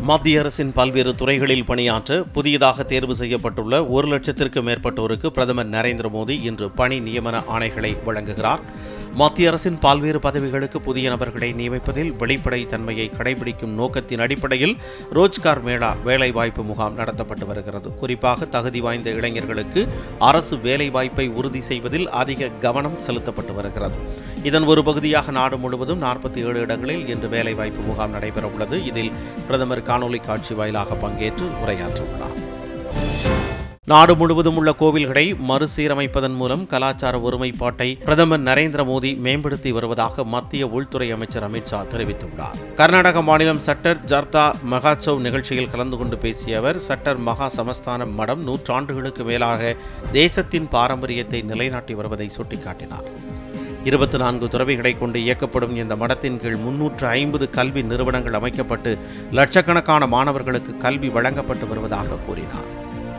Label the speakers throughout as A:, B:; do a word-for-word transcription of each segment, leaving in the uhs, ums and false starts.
A: மத்திய அரசின் பல்வேறு துறைகளில் பணியாற்ற புதியதாக தேர்வு செய்யப்பட்டுள்ள ஒரு லட்சத்திற்கு மேற்பட்டோருக்கு பிரதமர் நரேந்திர மோடி இன்று பணி நியமன ஆணைகளை வழங்குகிறார். மத்திய அரசின் பல்வேறு பதவிகளுக்கு புதிய நபர்களை நியமிப்பதில் வெளிப்படைத் தன்மையை கடைபிடிக்கும் நோக்கத்தின் அடிப்படையில் ரோஜ்கார் மேளா வேலைவாய்ப்பு முகாம் நடத்தப்பட்டு வருகிறது. குறிப்பாக தகுதி வாய்ந்த இளைஞர்களுக்கு அரசு வேலைவாய்ப்பை உறுதி செய்வதில் அதிக கவனம் செலுத்தப்பட்டு வருகிறது. இதன் ஒரு பகுதியாக நாடு முழுவதும் நாற்பத்தி ஏழு இடங்களில் இன்று வேலைவாய்ப்பு முகாம் நடைபெறவுள்ளது. இதில் பிரதமர் காணொலி காட்சி வாயிலாக பங்கேற்று உரையாற்றவுள்ளார். நாடு முழுவதும் உள்ள கோவில்களை மறுசீரமைப்பதன் மூலம் கலாச்சார ஒருமைப்பாட்டை பிரதமர் நரேந்திர மோடி மேம்படுத்தி வருவதாக மத்திய உள்துறை அமைச்சர் அமித் ஷா தெரிவித்துள்ளார். கர்நாடக மாநிலம் சட்டர் ஜர்தா மகாச்சவ் நிகழ்ச்சியில் கலந்து கொண்டு பேசிய அவர், சட்டர் மகா சமஸ்தான மடம் நூற்றாண்டுகளுக்கு மேலாக தேசத்தின் பாரம்பரியத்தை நிலைநாட்டி வருவதை சுட்டிக்காட்டினார். இருபத்தி நான்கு துறவிகளை கொண்டு இயக்கப்படும் இந்த மடத்தின் கீழ் முன்னூற்று ஐம்பது கல்வி நிறுவனங்கள் அமைக்கப்பட்டு லட்சக்கணக்கான மாணவர்களுக்கு கல்வி வழங்கப்பட்டு வருவதாக கூறினார்.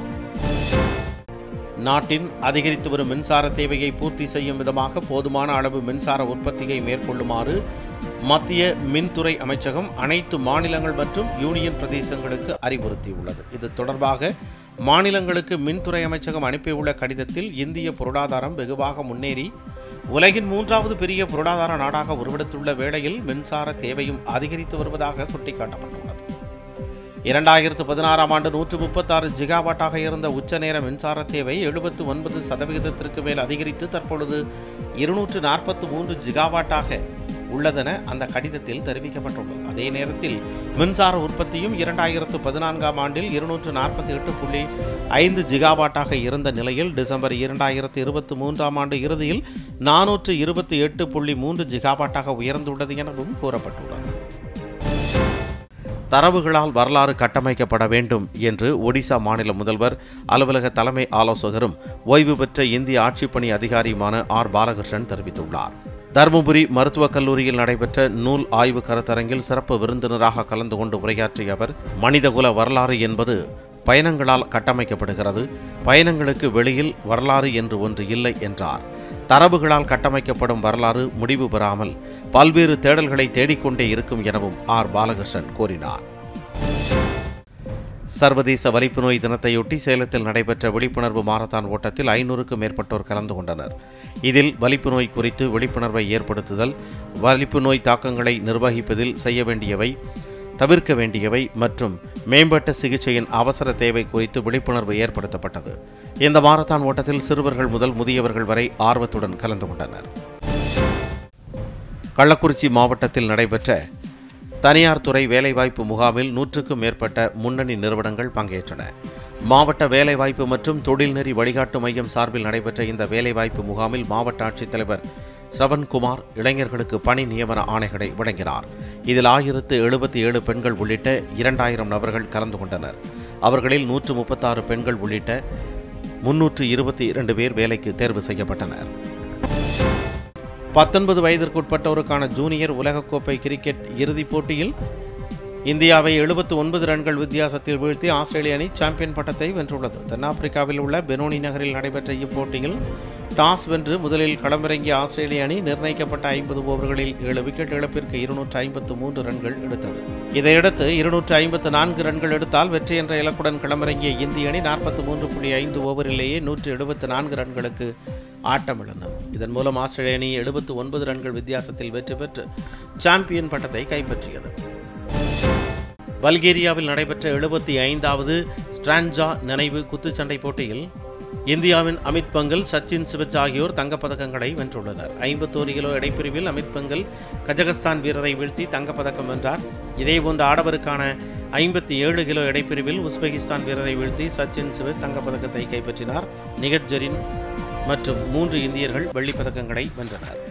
A: நாட்டின் அதிகரித்து வரும் மின்சார தேவையை பூர்த்தி செய்யும் விதமாக போதுமான அளவு மின்சார உற்பத்தியை மேற்கொள்ளுமாறு மத்திய மின்துறை அமைச்சகம் அனைத்து மாநிலங்கள் மற்றும் யூனியன் பிரதேசங்களுக்கு அறிவுறுத்தியுள்ளது. இது தொடர்பாக மாநிலங்களுக்கு மின்துறை அமைச்சகம் அனுப்பியுள்ள கடிதத்தில், இந்திய பொருளாதாரம் வெகுவாக முன்னேறி உலகின் மூன்றாவது பெரிய பொருளாதார நாடாக உருவெடுத்துள்ள வேளையில் மின்சார தேவையும் அதிகரித்து வருவதாக சுட்டிக்காட்டப்பட்டுள்ளது. இரண்டாயிரத்து பதினாறாம் ஆண்டு நூற்று முப்பத்தாறு ஜிகாவாட்டாக இருந்த உச்ச நேர மின்சார தேவை எழுபத்து ஒன்பது சதவிகிதத்திற்கு மேல் அதிகரித்து தற்பொழுது இருநூற்று நாற்பத்தி மூன்று ஜிகாவாட்டாக உள்ளதென அந்த கடிதத்தில் தெரிவிக்கப்பட்டுள்ளது. அதே நேரத்தில் மின்சார உற்பத்தியும் இரண்டாயிரத்து பதினான்காம் ஆண்டில் இருநூற்று நாற்பத்தி எட்டு புள்ளி ஐந்து ஜிகாவாட்டாக இருந்த நிலையில் டிசம்பர் இரண்டாயிரத்து இருபத்தி மூன்றாம் ஆண்டு இறுதியில் நானூற்று இருபத்தி எட்டு புள்ளி மூன்று ஜிகாவாட்டாக உயர்ந்துள்ளது எனவும் கூறப்பட்டுள்ளது. தரவுகளால் வரலாறு கட்டமைக்கப்பட வேண்டும் என்று ஒடிசா மாநில முதல்வர் அலுவலக தலைமை ஆலோசகரும் ஓய்வு பெற்ற இந்திய ஆட்சிப்பணி அதிகாரியுமான ஆர் பாலகிருஷ்ணன் தெரிவித்துள்ளார். தருமபுரி மருத்துவக் கல்லூரியில் நடைபெற்ற நூல் ஆய்வு கருத்தரங்கில் சிறப்பு விருந்தினராக கலந்து கொண்டு உரையாற்றிய அவர், மனிதகுல வரலாறு என்பது பயணங்களால் கட்டமைக்கப்படுகிறது. பயணங்களுக்கு வெளியில் வரலாறு என்று ஒன்று இல்லை என்றார். தரவுகளால் கட்டமைக்கப்படும் வரலாறு முடிவு பெறாமல் பல்வேறு தேடல்களை தேடிக்கொண்டே இருக்கும் எனவும் ஆர் பாலகிருஷ்ணன் கூறினார். சர்வதேச வலிப்பு நோய் தினத்தையொட்டி சேலத்தில் நடைபெற்ற விழிப்புணர்வு மாரத்தான் ஓட்டத்தில் ஐநூறுக்கும் மேற்பட்டோர் கலந்து கொண்டனர். இதில் வலிப்பு நோய் குறித்து விழிப்புணர்வை ஏற்படுத்துதல், வலிப்பு நோய் தாக்கங்களை நிர்வகிப்பதில் செய்ய வேண்டியவை, தவிர்க்க வேண்டியவை மற்றும் மேம்பட்ட சிகிச்சையின் அவசர தேவை குறித்து விழிப்புணர்வு ஏற்படுத்தப்பட்டது. இந்த மாரத்தான் ஓட்டத்தில் சிறுவர்கள் முதல் முதியவர்கள் வரை ஆர்வத்துடன் கலந்து கொண்டனர். கள்ளக்குறிச்சி மாவட்டத்தில் நடைபெற்ற தனியார் துறை வேலைவாய்ப்பு முகாமில் நூற்றுக்கும் மேற்பட்ட முன்னணி நிறுவனங்கள் பங்கேற்றன. மாவட்ட வேலைவாய்ப்பு மற்றும் தொழில்நெறி வழிகாட்டு மையம் சார்பில் நடைபெற்ற இந்த வேலைவாய்ப்பு முகாமில் மாவட்ட ஆட்சித்தலைவர் சவன்குமார் இளைஞர்களுக்கு பணி நியமன ஆணைகளை வழங்கினார். இதில் ஆயிரத்து எழுபத்தி ஏழு பெண்கள் உள்ளிட்ட இரண்டாயிரம் நபர்கள் கலந்து கொண்டனர். அவர்களில் நூற்று முப்பத்தாறு பெண்கள் உள்ளிட்ட முன்னூற்று இருபத்தி இரண்டு பேர் வேலைக்கு தேர்வு செய்யப்பட்டனர். பத்தொன்பது வயதிற்குட்பட்டோருக்கான ஜூனியர் உலகக்கோப்பை கிரிக்கெட் இறுதிப் போட்டியில் இந்தியாவை எழுபத்து ஒன்பது ரன்கள் வித்தியாசத்தில் வீழ்த்தி ஆஸ்திரேலிய அணி சாம்பியன் பட்டத்தை வென்றுள்ளது. தென்னாப்பிரிக்காவில் உள்ள பெனோனி நகரில் நடைபெற்ற இப்போட்டியில் டாஸ் வென்று முதலில் களமிறங்கிய ஆஸ்திரேலிய அணி நிர்ணயிக்கப்பட்ட ஐம்பது ஓவர்களில் ஏழு விக்கெட் இழப்பிற்கு இருநூற்று ஐம்பத்து மூன்று ரன்கள் எடுத்தது. இதையடுத்து இருநூற்று ஐம்பத்து நான்கு ரன்கள் எடுத்தால் வெற்றி என்ற இலக்குடன் களமிறங்கிய இந்திய அணி நாற்பத்தி மூன்று புள்ளி ஐந்து ஓவரிலேயே நூற்று எழுபத்து நான்கு ரன்களுக்கு ஆட்டமிழந்தது. இதன் மூலம் ஆஸ்திரேலிய அணி எழுபத்து ஒன்பது ரன்கள் வித்தியாசத்தில் வெற்றி பெற்று சாம்பியன் பட்டத்தை கைப்பற்றியது. பல்கேரியாவில் நடைபெற்ற எழுபத்தி ஐந்தாவது ஸ்ட்ரான்ஜா நினைவு குத்துச்சண்டை போட்டியில் இந்தியாவின் அமித் பங்கல், சச்சின் சிவச் ஆகியோர் தங்கப்பதக்கங்களை வென்றுள்ளனர். ஐம்பத்தோரு கிலோ எடைப்பிரிவில் அமித் பங்கல் கஜகஸ்தான் வீரரை வீழ்த்தி தங்கப்பதக்கம் வென்றார். இதேபோன்ற ஆடவருக்கான ஐம்பத்தி ஏழு கிலோ எடைப்பிரிவில் உஸ்பெகிஸ்தான் வீரரை வீழ்த்தி சச்சின் சிவச் தங்கப்பதக்கத்தை கைப்பற்றினார். நிகத் ஜரீன் மற்றும் மூன்று இந்தியர்கள் வெள்ளிப் பதக்கங்களை வென்றனர்.